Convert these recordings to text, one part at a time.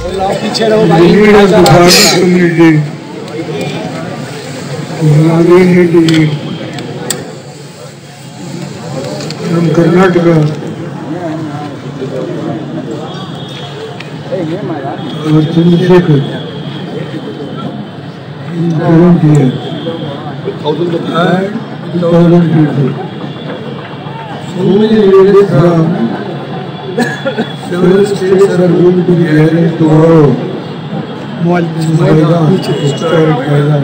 need of the farmers community from Karnataka, our Chandrasekhar, is present here. And 1,000 people. So many leaders from several states are going to be gathered tomorrow in Maidan, historic Maidan.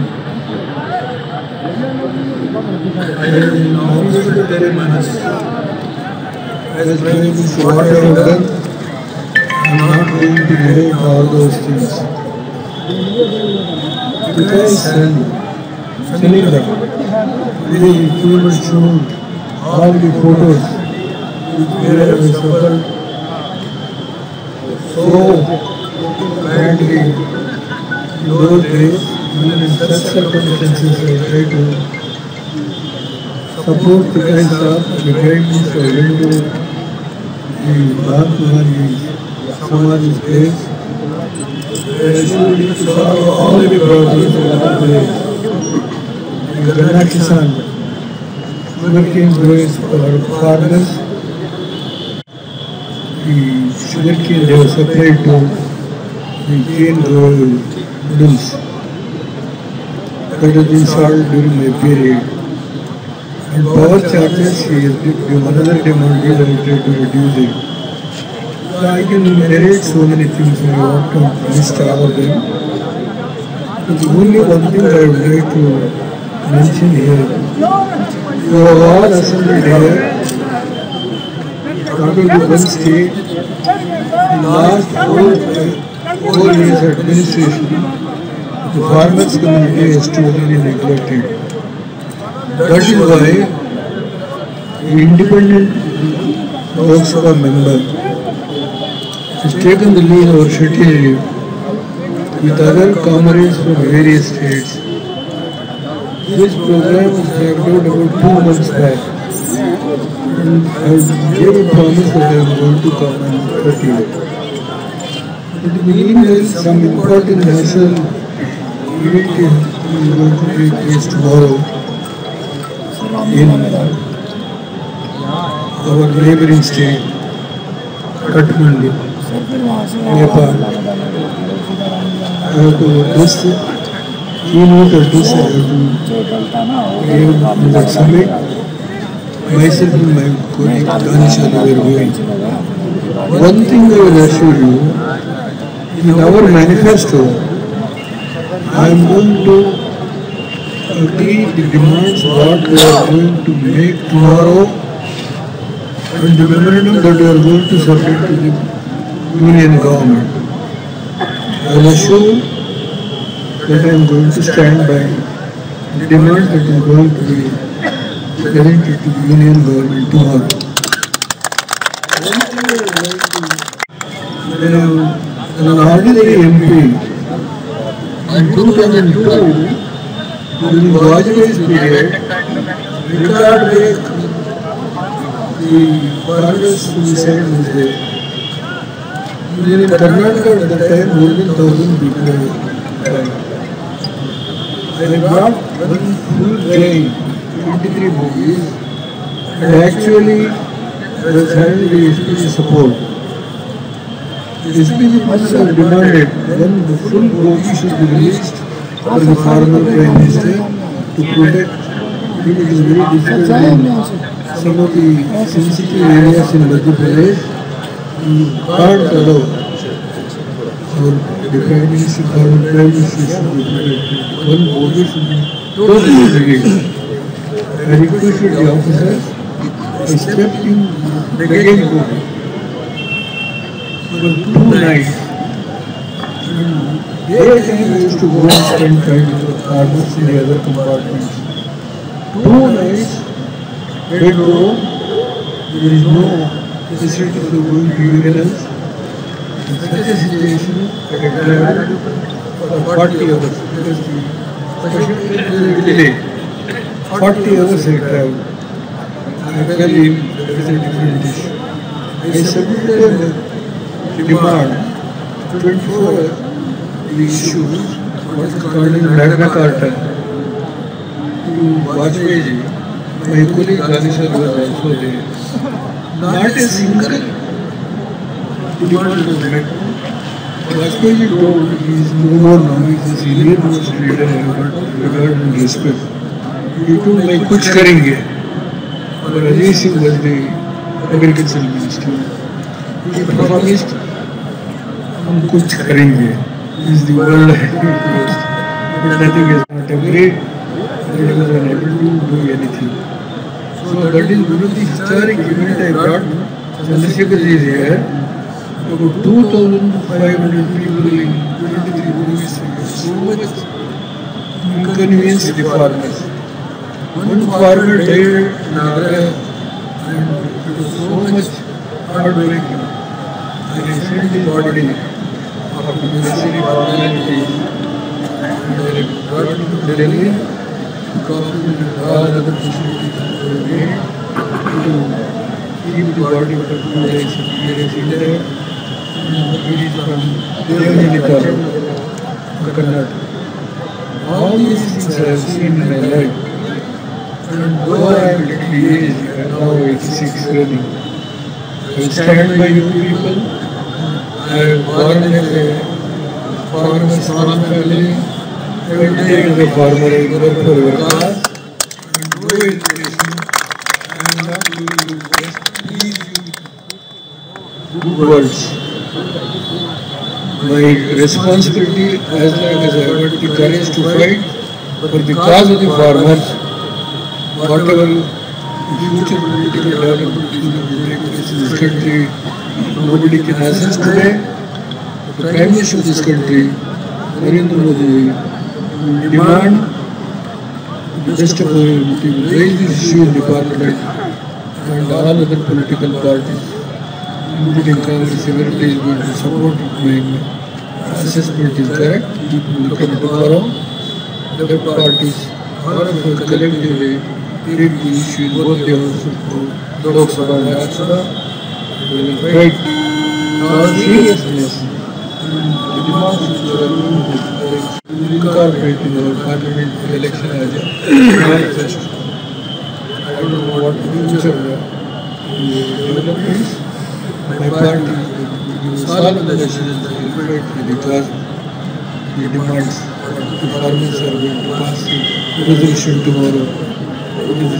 And after 10 months, as friends, what I have done, I am not going to narrate all those things. Because sending them, they came and showed all the photos where I suffered so badly in those days. Even in such circumstances, I tried to support the kind of the guidance I went to the Mahatma Samadhi's place. I should solve all the problems of the place. The Ganakisan, sugarcane growers for farmers, the sugarcane they were supplied to the cane mills. That has been solved during my period. And power charges, he has given another demand, he has tried to reduce it. So I can narrate so many things and I want to list all of them. But the only one thing I would like to mention here, you have all assembled here, talking to one state, in the last 4 years administration, the farmers community is totally neglected. That is why the independent Lok Sabha member has taken the lead over Shetty with other comrades from various states. This program was carried out about 2 months back. And I gave a promise that I am going to come and cut it. But in the meanwhile, some important national event is going to take place tomorrow in our neighboring state, Kathmandu, Nepal. I have to address the keynote address I have to give in that summit. Myself and my colleague Danisha were going. One thing I will assure you, in our manifesto, I am going to repeat the demands what we are going to make tomorrow and the memorandum that we are going to submit to the union government. I will assure that I am going to stand by the demands that are going to be presented to the union government tomorrow. When an ordinary MP in 2002, during Vajpayee's period, Record Break, the farmers suicide was there. Even in Karnataka at that time, more than 1,000 people died. I brought one full day, 23 movies, and actually was having the SPG support. The SPG must have demanded then the full movie should be released for the former Prime Minister to protect. It is very difficult in some of the sensitive areas in Madhya Pradesh. You can't allow our Prime Minister, former Prime Minister should be protected. One movie should be totally released. I requested the officers, I stepped in the again movie for 2 nights. Daytime I used to go and spend time with the farmers in the other compartments. 2 nights, bedroom, there is no facility for going to urinals. In such a situation, I traveled for 40 hours because the session was delayed. 40 hours I traveled. I fell in, that is a different issue. I submitted a demand 24, we issued what is called as Magna Carta to Vajpayee. My colleague Ganesha was also there. Not a single demand was met. Vajpayee told he is no more now, he is the senior most leader I have regard and respect. He told मैं कुछ करेंगे. और Ajay Singh was the agriculture minister. He promised हम कुछ करेंगे. Is the word I used. But nothing has not agreed. He was unable to do anything. So that is one of the historic event I brought. Chandrasekhar ji is here. About 2,500 people in 23 movies. So much inconvenience to the farmers. One farmer died in Agra and it was so much heartbreaking. I sent the body of the necessary formalities and I brought him to Delhi. Government and all other facilities were made to keep the body for 2 days in there. It is from Devagiri Taluk, Karnataka. All these things I have seen in my life. And though I am little aged, I am now 86 running. I stand by you people. I am born as a farmer's son family. Every day as a farmer, I work for your cause. And no education. I am not going to just please you with good words. My responsibility, as long as I have got the courage to fight for the cause of the farmers, whatever future political development is going to take place in this country, nobody can assist today. The Prime Minister of this country, Narendra Modi, will demand the best of our unity, will raise this issue in the Parliament and all other political parties, including Congress, everybody is going to support it. My assessment is correct. People will come tomorrow. Left parties, all of us collectively take the issue in both the houses of Lok Sabha and Rajya Sabha. We will fight our seriousness and the demands which we are going to incorporate in our parliament election as a manifesto. I don't know what the future developments. My party will solve the decisions that will fight for the cause, the demands. The farmers are going to pass the resolution tomorrow. These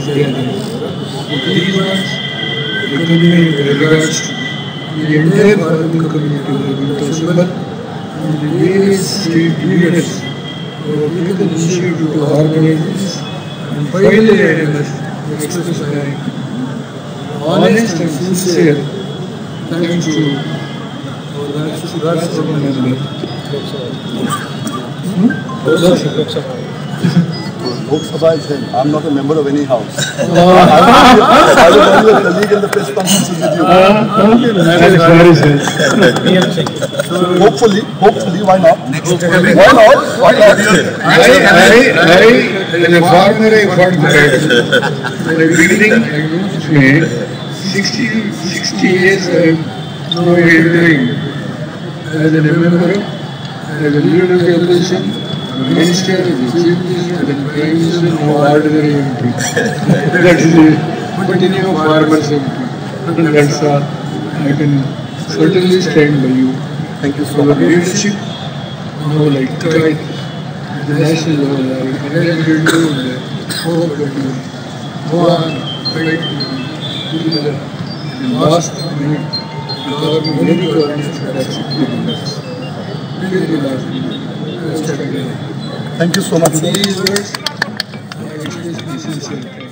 ones, economic regards to the entire farming community will be possible and the various state leaders who have taken initiative to organize this and finally I must express my honest and sincere thanks to our Rajya Sabha member. Lok Sabha is him. I'm not a member of any house. I was only a colleague in the press conferences with you. So hopefully, why not? Why not? I, as a farmer, I fought the battle. In the beginning, I used to say, 60 years I am now entering as a member, as a leader of the opposition, Minister, the Chief Minister, the Prime Minister, no ordinary MP. That is the continuum of farmers MP. And that's all. I can certainly stand by you. Thank you so For much. the leadership, no like kite, the national level, I congratulate you and hope that you go on, fight together. The last minute, the government, many governments have accepted this. Really last minute. Thank you so much. These words, I express my sincere thanks.